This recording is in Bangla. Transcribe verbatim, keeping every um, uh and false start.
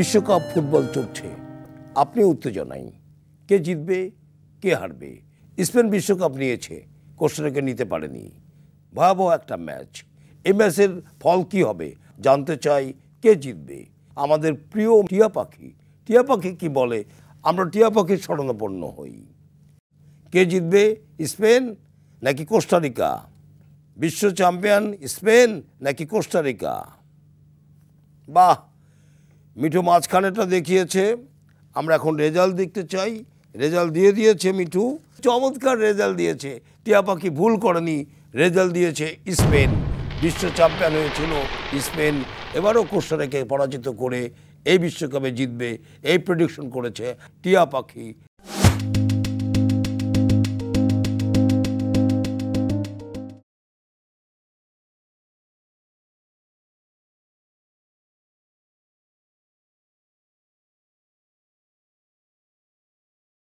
বিশ্বকাপ ফুটবল চলছে, আপনি উত্তেজনায়। কে জিতবে, কে হারবে? স্পেন বিশ্বকাপ নিয়েছে, কোস্টা রিকা নিতে পারেনি। ভয়াবহ একটা ম্যাচ। এই ম্যাচের ফল কি হবে জানতে চাই। কে জিতবে? আমাদের প্রিয় টিয়া পাখি, টিয়া পাখি কি বলে, আমরা টিয়া পাখির শরণাপন্ন হই। কে জিতবে, স্পেন নাকি কোস্টা রিকা? বিশ্ব চ্যাম্পিয়ন স্পেন নাকি কোস্টা রিকা? বাহ, মিঠু মাঝখানেটা দেখিয়েছে। আমরা এখন রেজাল্ট দেখতে চাই। রেজাল্ট দিয়ে দিয়েছে মিঠু, চমৎকার রেজাল্ট দিয়েছে। টিয়া পাখি ভুল করেনি, রেজাল্ট দিয়েছে স্পেন। বিশ্ব চ্যাম্পিয়ন হয়েছিল স্পেন, এবারও কোস্টা রিকাকে পরাজিত করে এই বিশ্বকাপে জিতবে, এই প্রেডিকশন করেছে টিয়া পাখি।